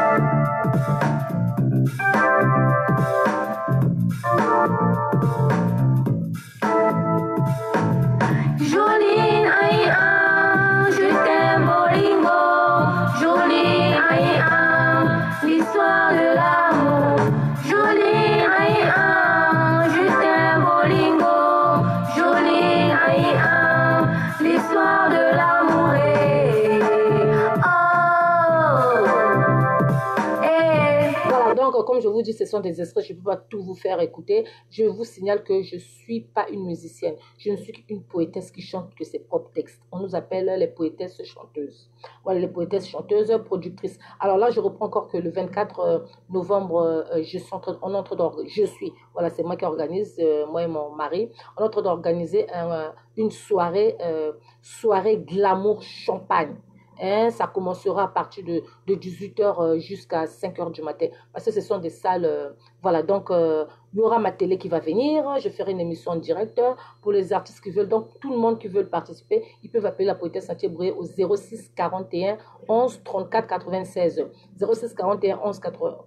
Joline, aïe, ah, je t'aime, Bolingo. Joline, aïe, ah, l'histoire de l'amour. Joline, aïe, ah, je t'aime, Bolingo. Joline, aïe, ah, l'histoire de l'amour est. Oh, hey. Voilà, donc comme je vous dis, ce sont des extraits, je ne peux pas tout vous faire écouter. Je vous signale que je ne suis pas une musicienne. Je ne suis qu'une poétesse qui chante que ses propres textes. On nous appelle les poétesses chanteuses. Voilà, les poétesses chanteuses, productrices. Alors là, je reprends encore que le vingt-quatre novembre, je suis en train, on est en train d'organiser, je suis, voilà, c'est moi qui organise, euh, moi et mon mari, on est en train d'organiser un, une soirée, euh, soirée glamour champagne. Hein, ça commencera à partir de, de dix-huit heures jusqu'à cinq heures du matin. Parce que ce sont des salles... Euh, voilà, donc euh, il y aura ma télé qui va venir. Je ferai une émission en direct pour les artistes qui veulent. Donc, tout le monde qui veut participer, ils peuvent appeler la poétesse Naty Eboué au zéro six quarante et un onze trente-quatre quatre-vingt-seize. zéro six quarante et un onze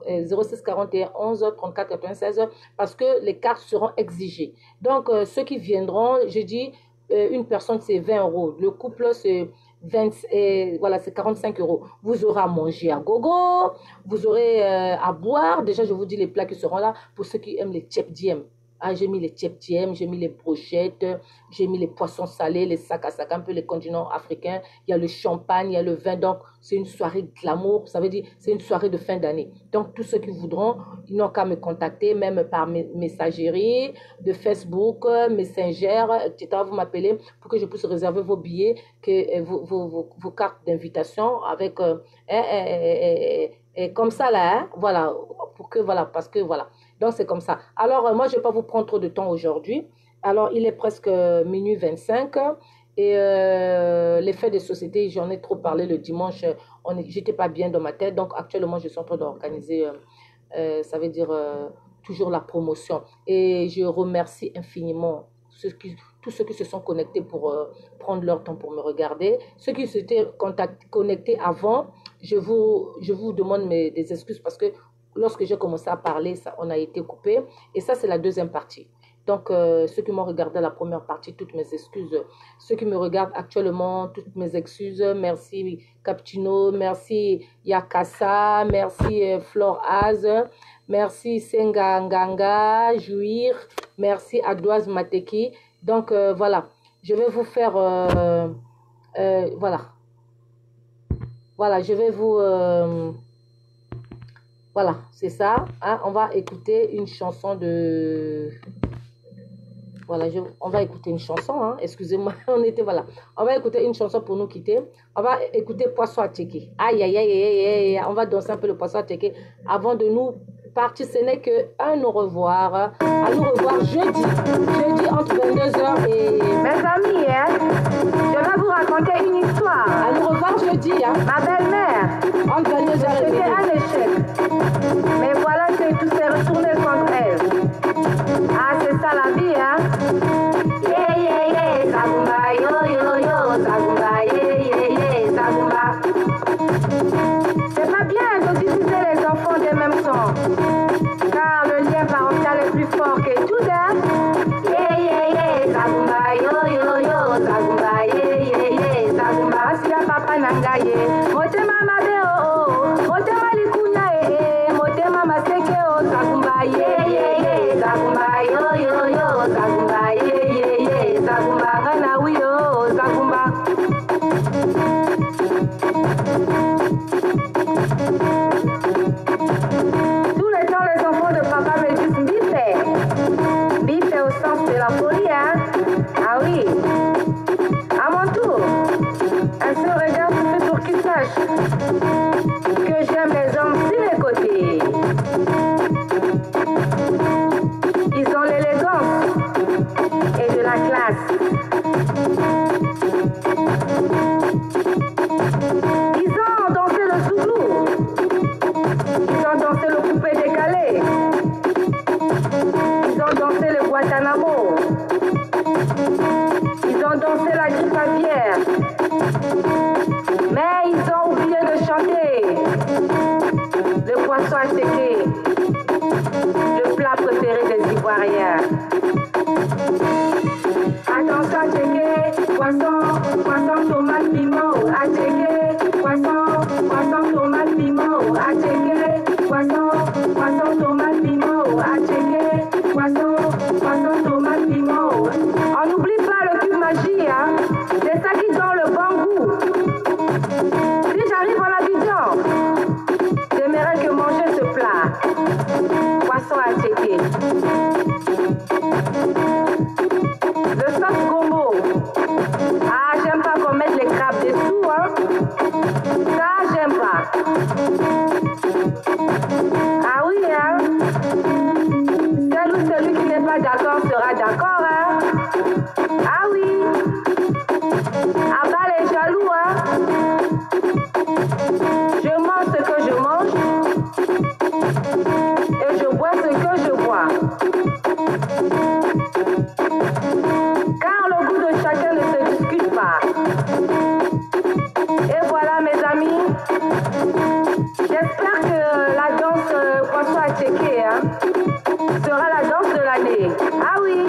trente-quatre quatre-vingt-seize parce que les cartes seront exigées. Donc, euh, ceux qui viendront, j'ai dit, euh, une personne, c'est vingt euros. Le couple, c'est... vingt, et voilà, c'est quarante-cinq euros. Vous aurez à manger à gogo, vous aurez euh, à boire. Déjà, je vous dis les plats qui seront là pour ceux qui aiment les tchèp diem. Ah, j'ai mis les tchèp diem, j'ai mis les brochettes, j'ai mis les poissons salés, les sacs à sac, un peu les continents africains. Il y a le champagne, il y a le vin. Donc, c'est une soirée glamour. Ça veut dire, c'est une soirée de fin d'année. Donc, tous ceux qui voudront, ils n'ont qu'à me contacter, même par messagerie, de Facebook, Messenger, et cetera. Vous m'appelez pour que je puisse réserver vos billets, que, vos, vos, vos, vos cartes d'invitation avec, euh, et, et, et, et comme ça là, hein, voilà, pour que, voilà, parce que, voilà. Donc, c'est comme ça. Alors, euh, moi, je ne vais pas vous prendre trop de temps aujourd'hui. Alors, il est presque minuit vingt-cinq. Et euh, les fêtes de société, j'en ai trop parlé le dimanche. Je n'étais pas bien dans ma tête. Donc, actuellement, je suis en train d'organiser, euh, euh, ça veut dire, euh, toujours la promotion. Et je remercie infiniment ceux qui, tous ceux qui se sont connectés pour euh, prendre leur temps pour me regarder. Ceux qui s'étaient connectés avant, je vous, je vous demande mes, des excuses parce que lorsque j'ai commencé à parler, ça, on a été coupé. Et ça, c'est la deuxième partie. Donc, euh, ceux qui m'ont regardé la première partie, toutes mes excuses. Ceux qui me regardent actuellement, toutes mes excuses. Merci Captino, merci Yakasa, merci euh, Flore Az, merci Senga Nganga, Jouir, merci Adoise Mateki. Donc, euh, voilà, je vais vous faire... Euh, euh, voilà. Voilà, je vais vous... Euh, Voilà, c'est ça. Hein? On va écouter une chanson de... Voilà, je... on va écouter une chanson. Hein? Excusez-moi, on était... Voilà. On va écouter une chanson pour nous quitter. On va écouter Poisson à Tchéké. Aïe, aïe, aïe, aïe, aïe. On va danser un peu le Poisson à Tchéké avant de nous partir. Ce n'est qu'un au revoir. À nous revoir jeudi. Jeudi entre vingt-deux heures et... Mes amis, hein, je vais vous raconter une histoire. À nous revoir jeudi. Hein? Ma belle-mère, entre vingt-deux heures et c'était un échec. Mais voilà que tout s'est retourné contre elle. Ah, c'est ça la vie, hein? Yeah, yeah, yeah, Sagumba, yo, yo, yo, Sagumba, yeah, yeah, yeah, Sagumba. C'est pas bien de diviser les enfants des mêmes sons, car le lien parental est plus fort que tout, hein? Yeah, yeah, yeah, Sagumba, yo, yo, yo, Sagumba, yeah, yeah, yeah, Sagumba. Si ya papa nangaye, mote mama be oh oh, mote Zagumba, yeah, yeah, yeah. Zagumba, yo, yo, yo. Zagumba, yeah, yeah, yeah. Zagumba, rana, oui, yo. Zagumba. Tous les temps, les enfants de papa me disent Mbifé. Mbifé au sens de la folie, hein? Ah oui. À mon tour, un seul regard suffit pour qu'ils sachent que j'aime les hommes sur les côtés. Ils ont l'élégance et de la classe. Ils ont dansé le souglou. Ils ont dansé le coupé décalé. Ils ont dansé le Guantanamo. Ils ont dansé la grippe aviaire. Mais ils ont oublié de chanter le poisson à séquer, le plat préféré des Ivoiriens. Attention à checker, poisson, poisson, tomate, piment, à checker, poisson, poisson, tomate, piment, à checker, poisson, poisson, tomate, piment, à checker, poisson, poisson, tomate, piment. On n'oublie pas le cube magie, hein? C'est ça qui donne le bon goût. Si j'arrive en Abidjan, j'aimerais que manger ce plat. Poisson à checker. Le sauce gombo. Ah, j'aime pas qu'on mette les crabes dessous, hein. Ça, j'aime pas. Ah oui, hein. Celle ou celui qui n'est pas d'accord sera d'accord, hein. Ah oui. Ah bah les jaloux, hein. Je mange ce que je mange et je bois ce que je bois. Car le goût de chacun ne se discute pas. Et voilà mes amis, j'espère que la danse euh, poisson à checker, hein, sera la danse de l'année. Ah oui.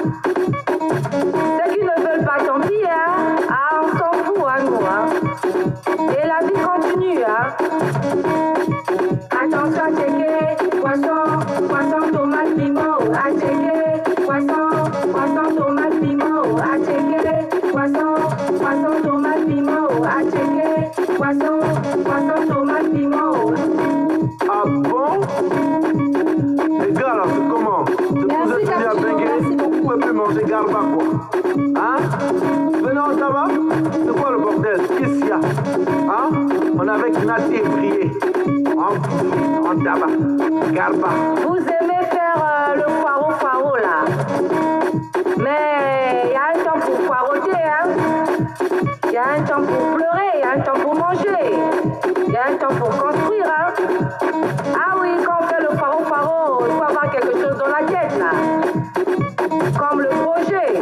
Ceux qui ne veulent pas, tant pis, hein. Ah, on s'en fout, hein, nous, hein. Et la vie continue, hein. Attention à checker, poisson, poisson, tomate, piment, à checker, poisson, poisson, tomate, piment, à checker, poisson, poisson, tomate, piment, à checker, poisson, poisson, tomate, piment. Ah bon? Les gars, là, c'est comment? Merci, Vous êtes venus à Capito, merci Bengué, vous pouvez plus manger garba, quoi. Hein? Venez, ça va? C'est quoi le bordel? Qu'est-ce qu'il y a? Hein? On est avec Nati et Brié. En, en tabac. Garba. Vous aimez faire euh, le foireau foireau là. Mais il y a un temps pour foiroter, hein. Il y a un temps pour pleurer, il y a un temps pour manger. Il y a un temps pour construire, hein. Ah oui, quand on fait le foireau foireau, il faut avoir quelque chose dans la tête là. Comme le projet.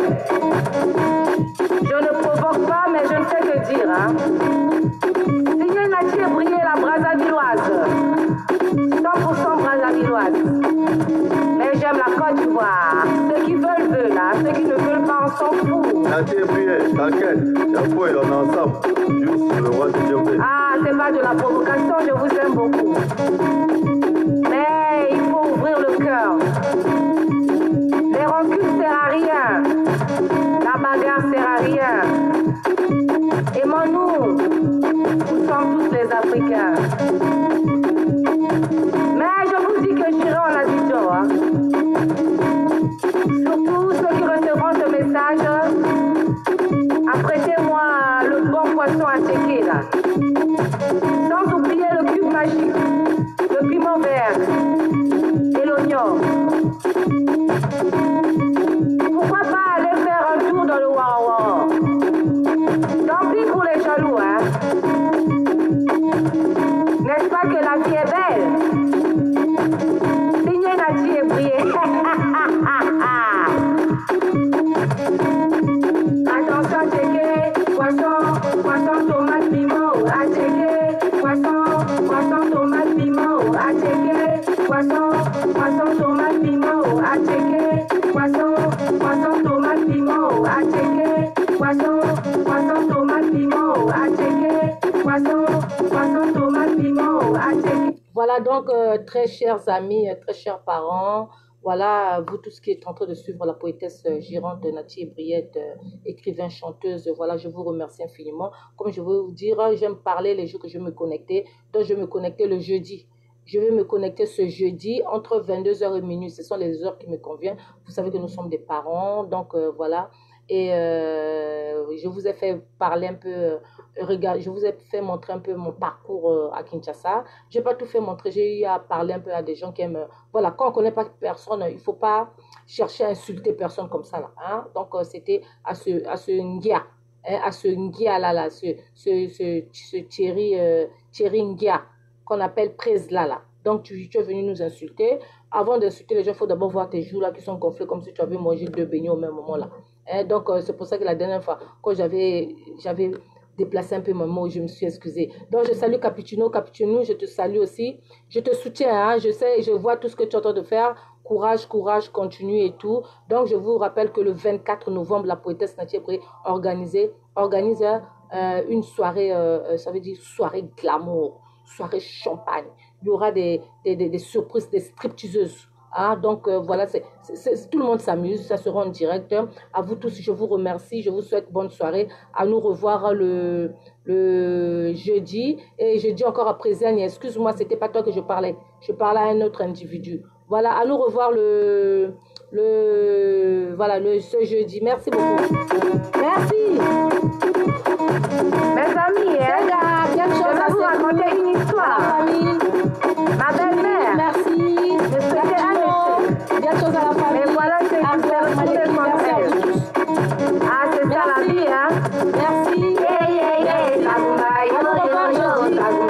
Je ne provoque pas, mais je ne sais que dire, hein. Signé Nati et Brié, la Brazzavilloise. cent pour cent Brazzavilloise. Mais j'aime la Côte d'Ivoire. Ceux qui veulent, veulent, là. Ceux qui ne veulent pas, on s'en fout. Nati et Brié, t'inquiète. La fois, on est ensemble. Juste le roi de Djambé. Ah, c'est pas de la provocation, je vous aime beaucoup. Mais il faut ouvrir le cœur. Les rancunes servent à rien. La bagarre sert à rien. Aimons-nous. Nous sommes tous les Africains. Mais je vous dis que j'irai en Abidjan, hein. Surtout ceux qui recevront ce message, apprêtez-moi le bon poisson à checker là. Sans oublier le cube magique, le piment vert et l'oignon. Pourquoi pas aller faire un tour dans le Wara. Tant pis pour les jaloux, hein. N'est-ce pas que la vie est belle? Signé Nati et Brié. Attention à checker, poisson, poisson, tomate, piment, à checker, poisson, poisson, tomate, piment, à checker, poisson, poisson, tomate, piment, à checker, poisson, poisson, tomate, piment, à checker, poisson, poisson, tomate, piment, à checker, poisson, poisson, tomate, piment, à checker. Voilà, donc, euh, très chers amis, euh, très chers parents, voilà, vous tous qui êtes en train de suivre la poétesse euh, gérante Naty Ebriette, euh, écrivain, chanteuse, voilà, je vous remercie infiniment. Comme je veux vous dire, j'aime parler les jours que je me connectais, donc je me connectais le jeudi. Je vais me connecter ce jeudi entre vingt-deux heures et minuit, ce sont les heures qui me conviennent. Vous savez que nous sommes des parents, donc euh, voilà. Et euh, je vous ai fait parler un peu, euh, regarde, je vous ai fait montrer un peu mon parcours euh, à Kinshasa. Je n'ai pas tout fait montrer, j'ai eu à parler un peu à des gens qui aiment. Euh, voilà, quand on ne connaît pas personne, il ne faut pas chercher à insulter personne comme ça. Là, hein? Donc, euh, c'était à ce, à ce Ngia, hein, à ce Ngia là, là ce, ce, ce, ce Thierry, euh, Thierry Ngia, qu'on appelle Presla là. Donc, tu, tu es venu nous insulter. Avant d'insulter les gens, il faut d'abord voir tes joues là qui sont gonflées comme si tu avais mangé deux beignets au même moment là. Hein, donc, euh, c'est pour ça que la dernière fois, quand j'avais déplacé un peu mon mot, je me suis excusée. Donc, je salue Capuchino. Capuchino, je te salue aussi. Je te soutiens. Hein, je sais, je vois tout ce que tu es en train de faire. Courage, courage, continue et tout. Donc, je vous rappelle que le vingt-quatre novembre, la poétesse Naty Ebriette organise euh, une soirée, euh, ça veut dire soirée glamour, soirée champagne. Il y aura des, des, des, des surprises, des stripteaseuses. Ah, donc euh, voilà, c'est, c'est, c'est, tout le monde s'amuse, ça sera en direct. À vous tous, je vous remercie, je vous souhaite bonne soirée. À nous revoir le, le jeudi. Et je dis encore à présent, excuse-moi, c'était pas toi que je parlais, je parlais à un autre individu. Voilà, à nous revoir le, le, voilà, le, ce jeudi. Merci beaucoup. Merci. Mes amis, hein, je vais vous raconter une histoire. Ma belle-mère. Merci. Bien de choses à la famille. Mais voilà, c'est une personne comme elle. Ah, c'est ça la vie, hein. Merci. Hey, hey, hey, ça vous va. Alors, on va jeudi.